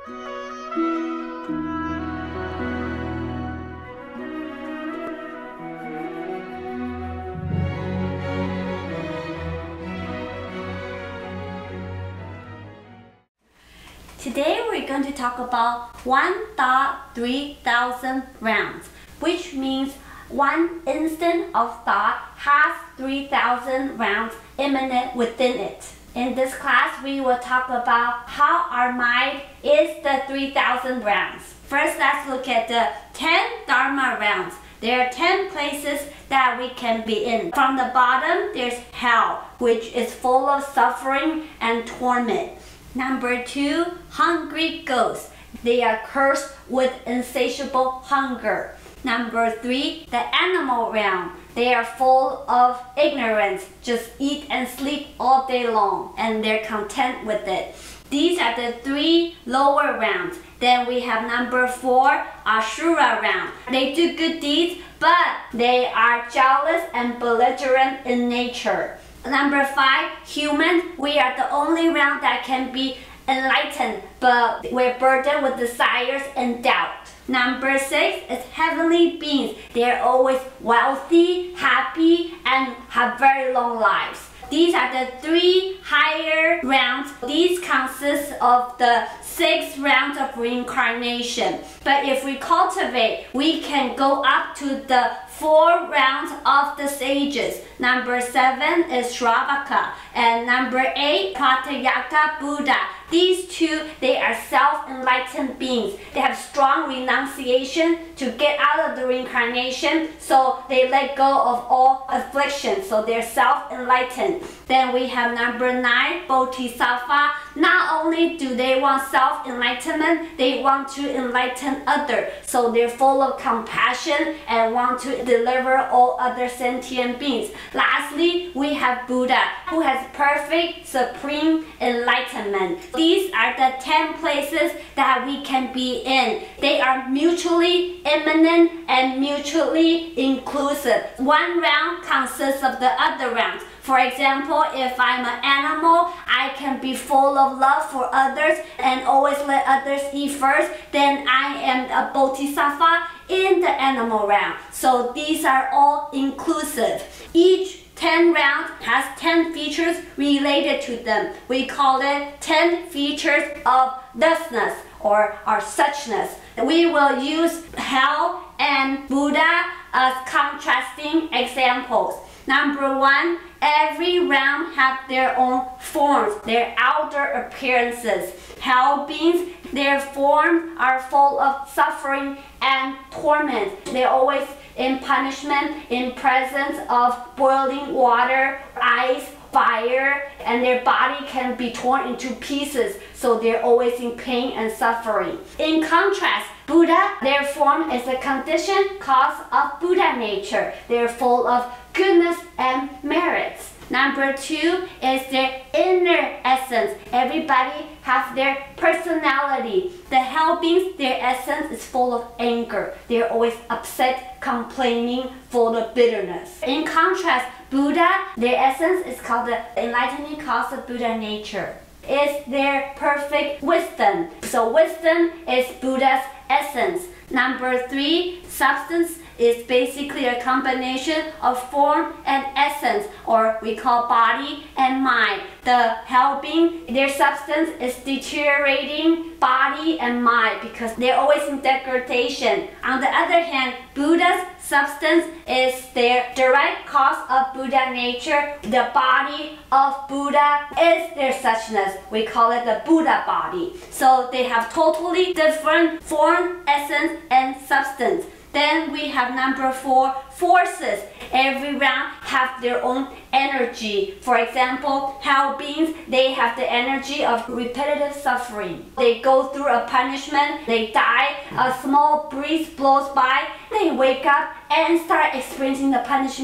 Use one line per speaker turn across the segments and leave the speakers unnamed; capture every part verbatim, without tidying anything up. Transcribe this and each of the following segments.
Today we're going to talk about one thought, three thousand rounds, which means one instant of thought has three thousand rounds immanent within it. In this class, we will talk about how our mind is the three thousand rounds. First, let's look at the ten Dharma rounds. There are ten places that we can be in. From the bottom, there's hell, which is full of suffering and torment. Number two, hungry ghosts. They are cursed with insatiable hunger. Number three, the animal realm. They are full of ignorance, just eat and sleep all day long, and they're content with it. These are the three lower realms. Then we have number four, Asura realm. They do good deeds, but they are jealous and belligerent in nature. Number five, humans. We are the only realm that can be enlightened, but we're burdened with desires and doubt. Number six is heavenly beings. They're always wealthy, happy, and have very long lives. These are the three higher realms. These consist of the six rounds of reincarnation. But if we cultivate, we can go up to the four rounds of the sages. Number seven is Shravaka, and number eight, Pratyeka Buddha. These two, they are self-enlightened beings. They have strong renunciation to get out of the reincarnation, so they let go of all affliction, so they're self-enlightened. Then we have number nine, Bodhisattva. Not only do they want self-enlightenment, they want to enlighten others. So they're full of compassion and want to deliver all other sentient beings. Lastly, we have Buddha, who has perfect, supreme enlightenment. These are the ten places that we can be in. They are mutually immanent and mutually inclusive. One round consists of the other rounds. For example, if I'm an animal, I can be full of love for others and always let others eat first. Then I am a bodhisattva in the animal realm. So these are all inclusive. Each ten rounds has ten features related to them. We call it ten features of thusness or our suchness. We will use hell and Buddha as contrasting examples. Number one, every realm have their own forms, their outer appearances. Hell beings, their forms are full of suffering and torment. They're always in punishment, in presence of boiling water, ice, fire, and their body can be torn into pieces, so they're always in pain and suffering. In contrast, Buddha, their form is a conditioned cause of Buddha nature. They're full of goodness and merits. Number two is their inner essence. Everybody has their personality. The hell beings, their essence is full of anger. They're always upset, complaining, full of bitterness. In contrast, Buddha, their essence is called the enlightening cause of Buddha nature. It's their perfect wisdom. So wisdom is Buddha's essence. Number three, substance is basically a combination of form and essence, or we call body and mind. The hell being, their substance is deteriorating body and mind because they're always in degradation. On the other hand, Buddha's substance is their direct cause of Buddha nature. The body of Buddha is their suchness. We call it the Buddha body. So they have totally different form, essence, and substance. Then we have number four, forces. Every round have their own energy. For example, hell beings, they have the energy of repetitive suffering. They go through a punishment, they die, a small breeze blows by, they wake up and start experiencing the punishment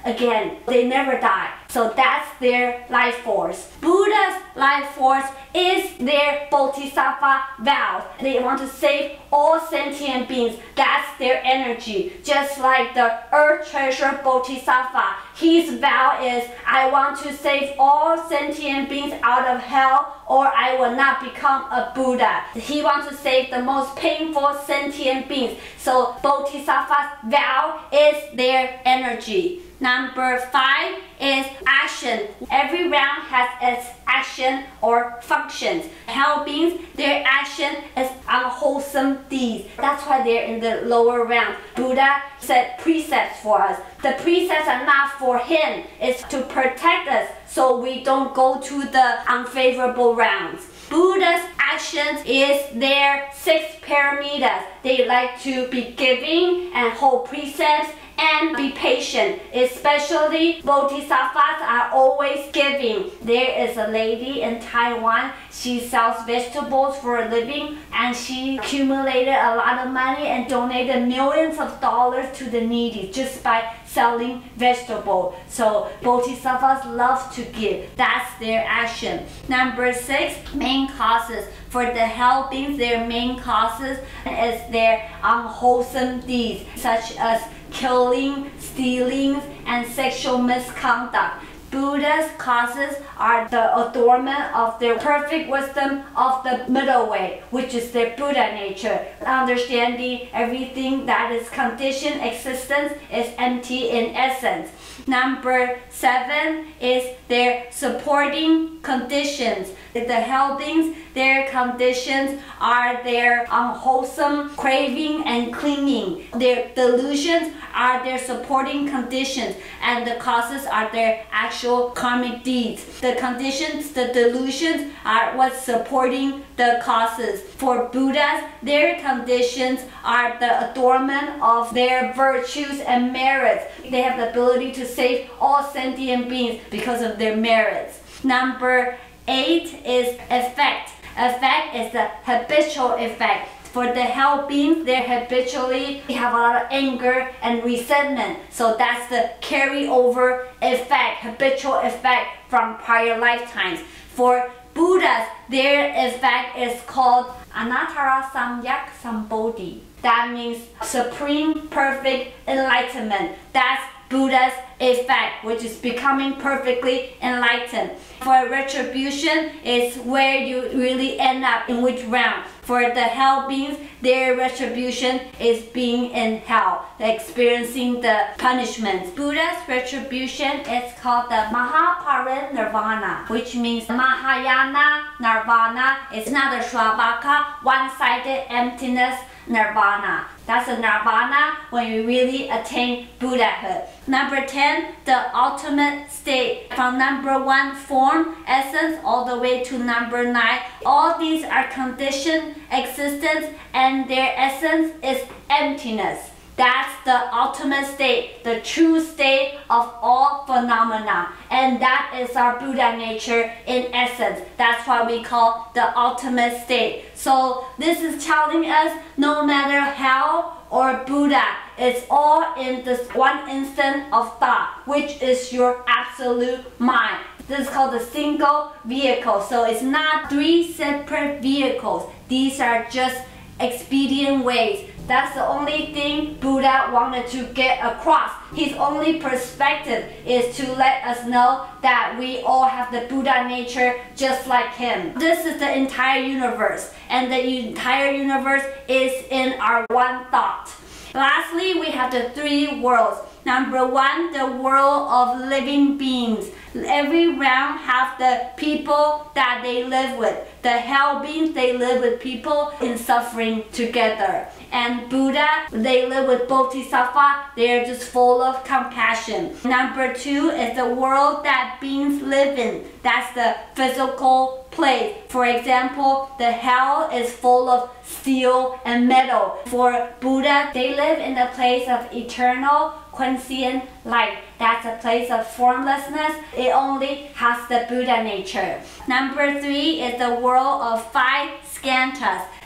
again. They never die. So that's their life force. Buddha's life force is their Bodhisattva vow. They want to save all sentient beings. That's their energy. Just like the Earth Treasure Bodhisattva. His vow is, I want to save all sentient beings out of hell, or I will not become a Buddha. He wants to save the most painful sentient beings. So Bodhisattva's vow is their energy. Number five is action. Every round has its action or functions. Hell beings, their action is unwholesome deeds. That's why they're in the lower round. Buddha set precepts for us. The precepts are not for him. It's to protect us so we don't go to the unfavorable rounds. Buddha's actions is their six paramitas. They like to be giving and hold precepts and be patient. Especially Bodhisattvas are always giving. There is a lady in Taiwan. She sells vegetables for a living, and she accumulated a lot of money and donated millions of dollars to the needy just by selling vegetables. So Bodhisattvas love to give. That's their action. Number six, main causes. For the hell beings, their main causes is their unwholesome deeds, such as killing, stealing, and sexual misconduct. Buddha's causes are the adornment of their perfect wisdom of the middle way, which is their Buddha nature. Understanding everything that is conditioned existence is empty in essence. Number seven is their supporting conditions. The hell beings, their conditions are their unwholesome craving and clinging. Their delusions are their supporting conditions, and the causes are their actual karmic deeds. The conditions, the delusions are what's supporting the causes. For Buddhas, their conditions are the adornment of their virtues and merits. They have the ability to save all sentient beings because of their merits. Number eight is effect. Effect is the habitual effect. For the hell beings, they habitually have a lot of anger and resentment. So that's the carryover effect, habitual effect from prior lifetimes. For Buddhas, their effect is called Anattara Samyak Sambodhi. That means supreme perfect enlightenment. That's Buddha's effect, which is becoming perfectly enlightened. For retribution, is where you really end up in which round. For the hell beings, their retribution is being in hell, experiencing the punishments. Buddha's retribution is called the Mahaparinirvana, which means Mahayana Nirvana. It's not a Shravaka, one-sided emptiness Nirvana. That's a nirvana when you really attain Buddhahood. Number ten, the ultimate state. From number one, form, essence, all the way to number nine. All these are conditioned existence, and their essence is emptiness. That's the ultimate state, the true state of all phenomena. And that is our Buddha nature in essence. That's why we call the ultimate state. So this is telling us no matter hell or Buddha, it's all in this one instant of thought, which is your absolute mind. This is called the single vehicle. So it's not three separate vehicles. These are just expedient ways. That's the only thing Buddha wanted to get across. His only perspective is to let us know that we all have the Buddha nature just like him. This is the entire universe, and the entire universe is in our one thought. Lastly, we have the three worlds. Number one, the world of living beings. Every round have the people that they live with. The hell beings, they live with people in suffering together. And Buddha, they live with Bodhisattva. They are just full of compassion. Number two is the world that beings live in. That's the physical place. For example, the hell is full of steel and metal. For Buddha, they live in the place of eternal quiescent light. That's a place of formlessness. It only has the Buddha nature. Number three is the world of five skandhas.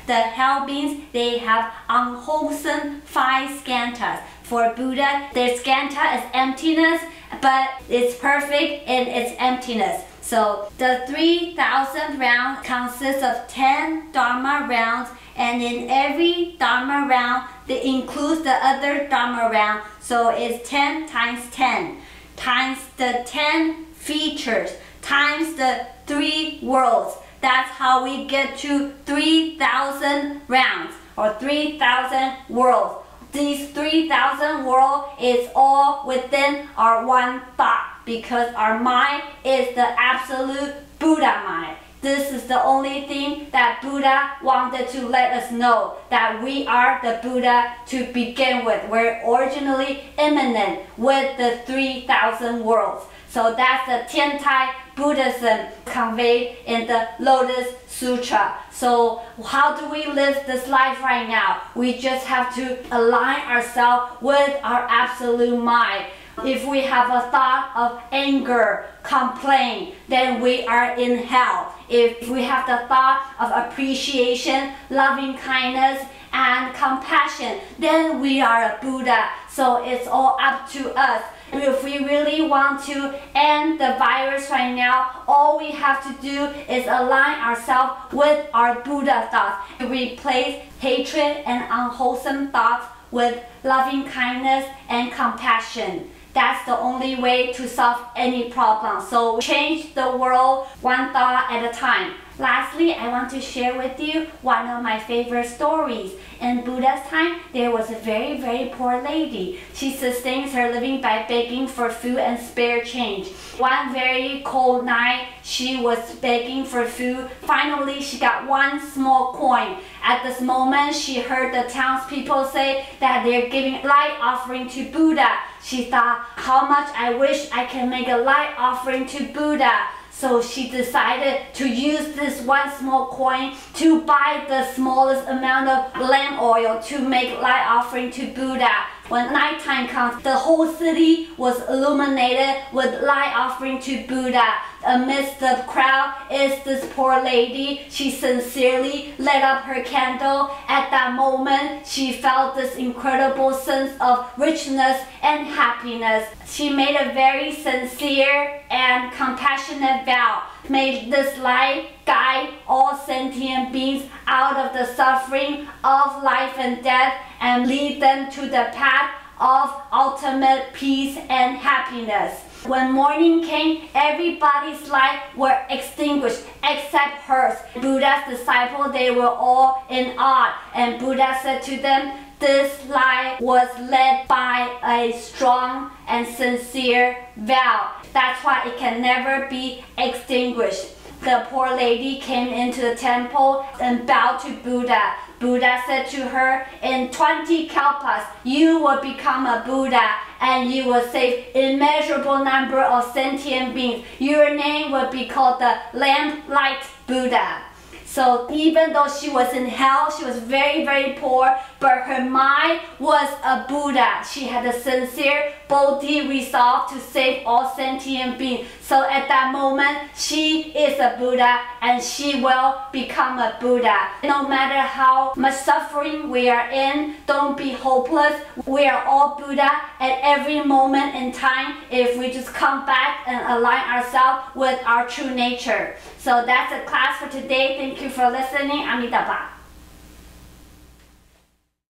The hell beings, they have unwholesome five skandhas. For Buddha, their skandha is emptiness, but it's perfect in its emptiness. So the three thousand rounds consists of ten Dharma rounds, and in every Dharma round, it includes the other Dharma round. So it's ten times ten, times the ten features, times the three worlds. That's how we get to three thousand rounds, or three thousand worlds. These three thousand worlds is all within our one thought, because our mind is the absolute Buddha mind. This is the only thing that Buddha wanted to let us know, that we are the Buddha to begin with. We're originally immanent with the three thousand worlds. So that's the Tiantai Buddhism conveyed in the Lotus Sutra. So how do we live this life right now? We just have to align ourselves with our absolute mind. If we have a thought of anger, complaint, then we are in hell. If we have the thought of appreciation, loving kindness, and compassion, then we are a Buddha. So it's all up to us. If we really want to end the virus right now, all we have to do is align ourselves with our Buddha thoughts. Replace hatred and unwholesome thoughts with loving kindness and compassion. That's the only way to solve any problem. So change the world one thought at a time. Lastly, I want to share with you one of my favorite stories. In Buddha's time, there was a very, very poor lady. She sustains her living by begging for food and spare change. One very cold night, she was begging for food. Finally, she got one small coin. At this moment, she heard the townspeople say that they're giving light offering to Buddha. She thought, how much I wish I can make a light offering to Buddha. So she decided to use this one small coin to buy the smallest amount of lamp oil to make light offering to Buddha. When nighttime comes, the whole city was illuminated with light offering to Buddha. Amidst the crowd is this poor lady. She sincerely lit up her candle. At that moment, she felt this incredible sense of richness and happiness. She made a very sincere and compassionate vow. May this light guide all sentient beings out of the suffering of life and death and lead them to the path of ultimate peace and happiness. When morning came, everybody's light were extinguished except hers. Buddha's disciples, they were all in awe, and Buddha said to them, this light was led by a strong and sincere vow. That's why it can never be extinguished. The poor lady came into the temple and bowed to Buddha. Buddha said to her, in twenty kalpas, you will become a Buddha and you will save immeasurable number of sentient beings. Your name will be called the Lamp Light Buddha. So even though she was in hell, she was very, very poor, but her mind was a Buddha. She had a sincere, boldly resolve to save all sentient beings. So at that moment, she is a Buddha and she will become a Buddha. No matter how much suffering we are in, don't be hopeless. We are all Buddha at every moment in time if we just come back and align ourselves with our true nature. So that's the class for today. Thank you for listening. Amitabha.